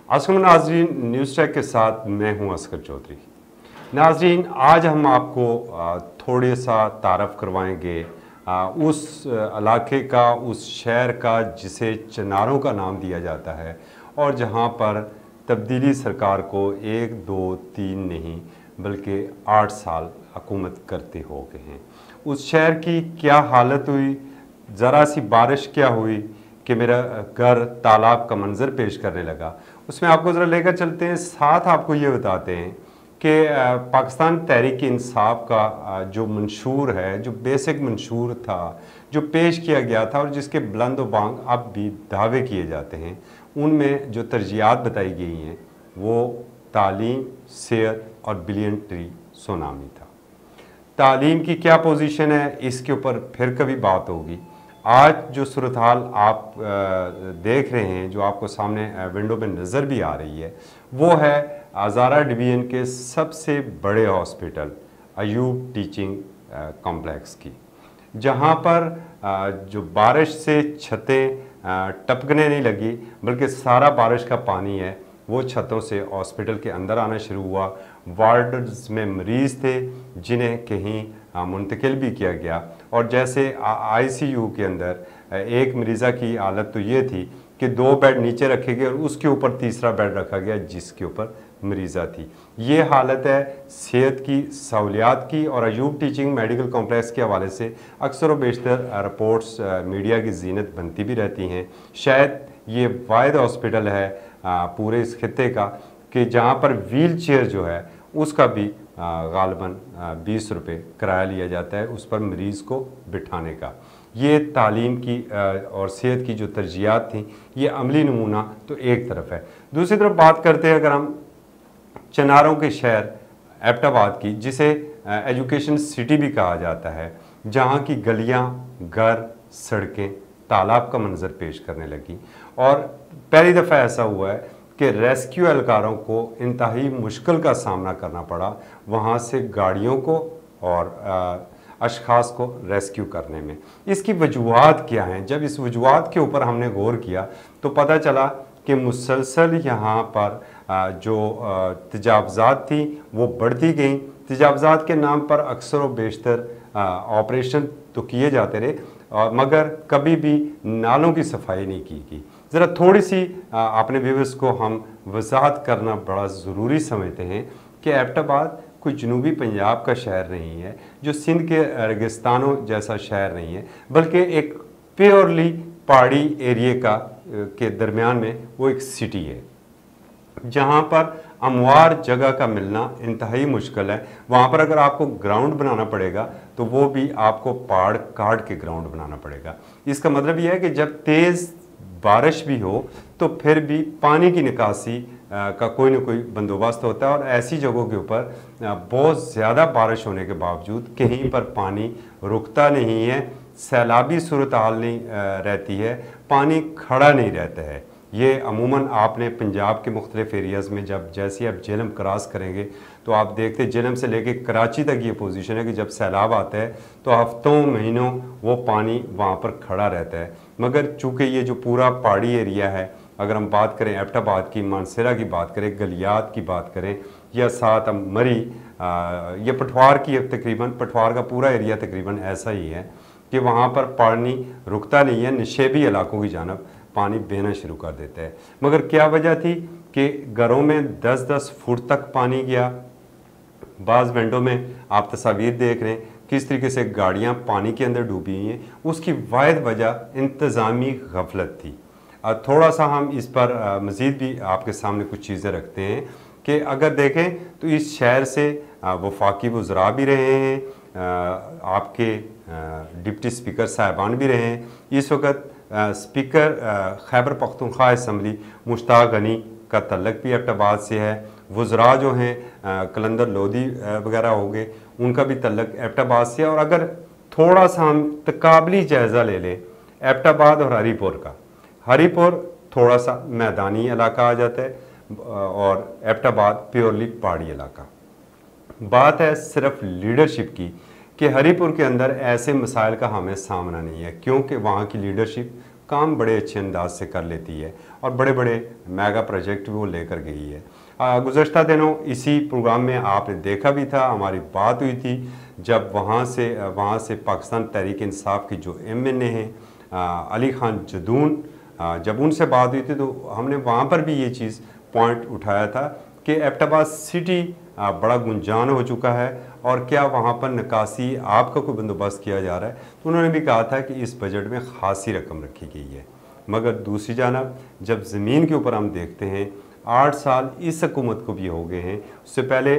अस्सलाम नाज़रीन, news track के साथ मैं हूं असगर चौधरी। नाज़रीन, आज हम आपको थोड़े सा तारफ़ करवाएंगे उस इलाके का, उस शहर का जिसे चनारों का नाम दिया जाता है और जहां पर तब्दीली सरकार को 1, 2, 3 नहीं बल्कि 8 साल हुकूमत करते हो गए हैं। उस शहर की क्या हालत हुई, ज़रा सी बारिश क्या हुई कि मेरा घर तालाब का मंजर पेश करने लगा, उसमें आपको ज़रा लेकर चलते हैं। साथ आपको ये बताते हैं कि पाकिस्तान तहरीक इंसाफ का जो मंशूर है, जो बेसिक मंशूर था, जो पेश किया गया था और जिसके बुलंद बांग अब भी दावे किए जाते हैं, उनमें जो तरजीहात बताई गई हैं वो तालीम, सेहत और बिलियन ट्री सुनामी था। तालीम की क्या पोजीशन है, इसके ऊपर फिर कभी बात होगी। आज जो सूरत हाल आप देख रहे हैं, जो आपको सामने विंडो में नज़र भी आ रही है, वो है हज़ारा डिवीज़न के सबसे बड़े हॉस्पिटल अयूब टीचिंग कॉम्प्लेक्स की, जहां पर जो बारिश से छतें टपकने नहीं लगी बल्कि सारा बारिश का पानी है वो छतों से हॉस्पिटल के अंदर आना शुरू हुआ। वार्ड्स में मरीज़ थे जिन्हें कहीं मुंतकिल भी किया गया और जैसे आईसीयू के अंदर एक मरीज़ा की हालत तो ये थी कि 2 बेड नीचे रखे गए और उसके ऊपर तीसरा बेड रखा गया जिसके ऊपर मरीज़ा थी। ये हालत है सेहत की, सहूलियात की। और अयूब टीचिंग मेडिकल कॉम्प्लेक्स के हवाले से अक्सर व बेशतर रिपोर्ट्स मीडिया की जीनत बनती भी रहती हैं। शायद ये वाहिद हॉस्पिटल है पूरे इस खित्ते का कि जहाँ पर व्हील चेयर जो है उसका भी गालबन 20 रुपये किराया लिया जाता है उस पर मरीज़ को बिठाने का। ये तालीम की और सेहत की जो तरजीहात थी, ये अमली नमूना तो एक तरफ है। दूसरी तरफ बात करते हैं अगर हम चनारों के शहर एबटाबाद की, जिसे एजुकेशन सिटी भी कहा जाता है, जहाँ की गलियाँ, घर, सड़कें तालाब का मंजर पेश करने लगी। और पहली दफ़ा ऐसा हुआ है कि रेस्क्यू एहलकारों को इंतहाई मुश्किल का सामना करना पड़ा वहाँ से गाड़ियों को और अशखास को रेस्क्यू करने में। इसकी वजूहात क्या हैं? जब इस वजूहात के ऊपर हमने गौर किया तो पता चला कि मुसलसल यहाँ पर जो तजावज़ात थी वो बढ़ती गई। तजावज़ात के नाम पर अक्सर व बेशतर ऑपरेशन तो किए जाते रहे मगर कभी भी नालों की सफाई नहीं की गई। ज़रा थोड़ी सी अपने व्यूअर्स को हम वजाहत करना बड़ा ज़रूरी समझते हैं कि एबटाबाद कोई जनूबी पंजाब का शहर नहीं है, जो सिंध के रेगिस्तानों जैसा शहर नहीं है, बल्कि एक प्योरली पहाड़ी एरिए का के दरमियान में वो एक सिटी है जहाँ पर हमवार जगह का मिलना इंतहाई मुश्किल है। वहाँ पर अगर आपको ग्राउंड बनाना पड़ेगा तो वो भी आपको पहाड़ काट के ग्राउंड बनाना पड़ेगा। इसका मतलब यह है कि जब तेज़ बारिश भी हो तो फिर भी पानी की निकासी का कोई ना कोई बंदोबस्त होता है और ऐसी जगहों के ऊपर बहुत ज़्यादा बारिश होने के बावजूद कहीं पर पानी रुकता नहीं है, सैलाबी सूरत हाल नहीं रहती है, पानी खड़ा नहीं रहता है। ये अमूमन आपने पंजाब के मुख्तलिफ एरियाज़ में जब जैसे आप जेलम क्रॉस करेंगे तो आप देखते जेलम से लेके कराची तक ये पोजीशन है कि जब सैलाब आता है तो हफ्तों महीनों वो पानी वहाँ पर खड़ा रहता है। मगर चूँकि ये जो पूरा पहाड़ी एरिया है, अगर हम बात करें एबटाबाद की, मानसरा की बात करें, गलियात की बात करें या साथ हम मरी या पठवार की, तकरीबन पठवार का पूरा एरिया तकरीबन ऐसा ही है कि वहाँ पर पानी रुकता नहीं है, निशेबी इलाकों की जानब पानी बहना शुरू कर देता है। मगर क्या वजह थी कि घरों में 10-10 फुट तक पानी गया। बाज़ विंडो में आप तस्वीर देख रहे हैं किस तरीके से गाड़ियाँ पानी के अंदर डूबी हुई हैं। उसकी वाहिद वजह इंतज़ामी गफलत थी। थोड़ा सा हम इस पर मज़ीद भी आपके सामने कुछ चीज़ें रखते हैं कि अगर देखें तो इस शहर से वफाकी वज़रा भी रहे हैं, आपके डिप्टी स्पीकर साहिबान भी रहे हैं। इस वक्त स्पीकर खैबर पख्तूनख्वा असम्बली मुश्ताक गनी का तल्लक भी एबटाबाद से है। वज़रा जो हैं कलंदर लोधी वगैरह हो गए, उनका भी तल्लक एबटाबाद से है। और अगर थोड़ा सा हम तकाबली जायज़ा ले लें एबटाबाद और हरीपुर का, हरीपुर थोड़ा सा मैदानी इलाका आ जाता है और एबटाबाद प्योरली पहाड़ी इलाका। बात है सिर्फ लीडरशिप की कि हरीपुर के अंदर ऐसे मसाइल का हमें सामना नहीं है क्योंकि वहाँ की लीडरशिप काम बड़े अच्छे अंदाज से कर लेती है और बड़े बड़े मेगा प्रोजेक्ट भी वो लेकर गई है। गुज़श्ता दिनों इसी प्रोग्राम में आपने देखा भी था, हमारी बात हुई थी जब वहाँ से पाकिस्तान तहरीक इंसाफ की जो MNA हैं अली खान जदून, जब उनसे बात हुई थी तो हमने वहाँ पर भी ये चीज़ पॉइंट उठाया था कि एबटाबाद सिटी बड़ा गुंजान हो चुका है और क्या वहाँ पर निकासी आपका कोई बंदोबस्त किया जा रहा है। तो उन्होंने भी कहा था कि इस बजट में ख़ासी रकम रखी गई है। मगर दूसरी जानब जब ज़मीन के ऊपर हम देखते हैं 8 साल इस हुकूमत को भी हो गए हैं, उससे पहले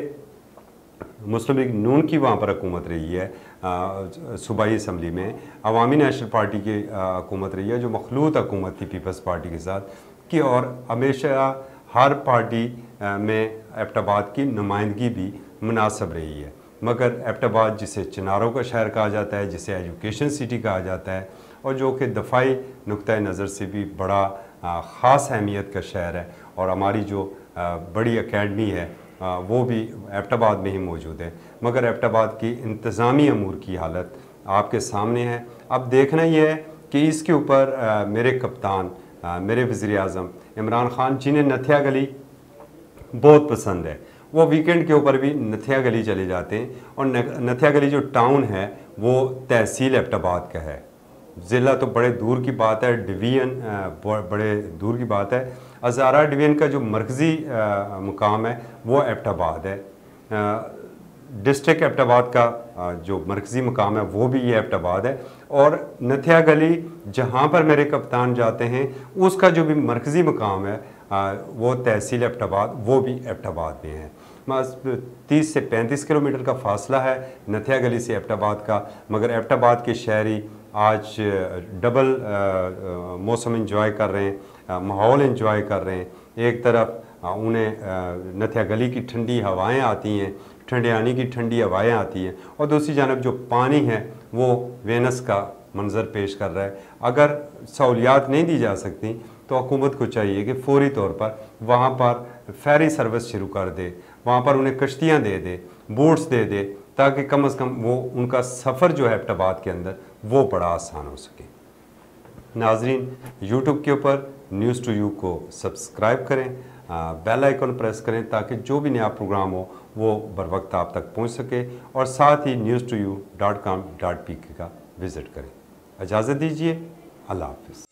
मुस्लिम लीग नून की वहाँ पर हुकूमत रही है, सूबाई असम्बली में अवामी नेशनल पार्टी की हुकूमत रही है जो मखलूत हुकूमत थी पीपल्स पार्टी के साथ की, और हमेशा हर पार्टी में एबटाबाद की नुमाइंदगी भी मुनासिब रही है। मगर एबटाबाद जिसे चिनारों का शहर कहा जाता है, जिसे एजुकेशन सिटी कहा जाता है और जो कि दफ़ाई नुक्ता नज़र से भी बड़ा ख़ास अहमियत का शहर है, और हमारी जो बड़ी अकेडमी है वो भी एबटाबाद में ही मौजूद है, मगर एबटाबाद की इंतज़ामी अमूर की हालत आपके सामने है। अब देखना यह है कि इसके ऊपर मेरे कप्तान, मेरे वज़ीर-ए-आज़म इमरान ख़ान, जिन्हें नथिया गली बहुत पसंद है, वो वीकेंड के ऊपर भी नथिया गली चले जाते हैं, और नथिया गली जो टाउन है वो तहसील एबटाबाद का है। ज़िला तो बड़े दूर की बात है, डिवीज़न बड़े दूर की बात है। हज़ारा डिवीज़न का जो मरकज़ी मुकाम है वो एबटाबाद है। डिस्ट्रिक्ट एबटाबाद का जो मरकज़ी मुकाम है वो भी ये एबटाबाद है, और नथिया गली जहाँ पर मेरे कप्तान जाते हैं उसका जो भी मरकज़ी मुकाम है वो तहसील एबटाबाद, वो भी एबटाबाद में है। बस 30 से 35 किलोमीटर का फासला है नथिया गली से एबटाबाद का, मगर एबटाबाद के शहरी आज डबल मौसम इंजॉय कर रहे हैं, माहौल इंजॉय कर रहे हैं। एक तरफ उन्हें नथिया गली की ठंडी हवाएं आती हैं, ठंडियानी की ठंडी हवाएं आती हैं, और दूसरी जानब जो पानी है वो वेनस का मंजर पेश कर रहा है। अगर सहूलियात नहीं दी जा सकती तो हुकूमत को चाहिए कि फौरी तौर पर वहाँ पर फेरी सर्विस शुरू कर दे, वहाँ पर उन्हें कश्तियाँ दे दे, बोट्स दे दे, ताकि कम अज़ कम वो उनका सफ़र जो है एबटाबाद के अंदर वो बड़ा आसान हो सके। नाजरीन, यूट्यूब के ऊपर न्यूज़ टू यू को सब्सक्राइब करें, बेल आइकन प्रेस करें ताकि जो भी नया प्रोग्राम हो वो बर वक्त आप तक पहुँच सके, और साथ ही news2u.com.pk का विज़िट करें। इजाज़त दीजिए, अल्लाह हाफ़िज़।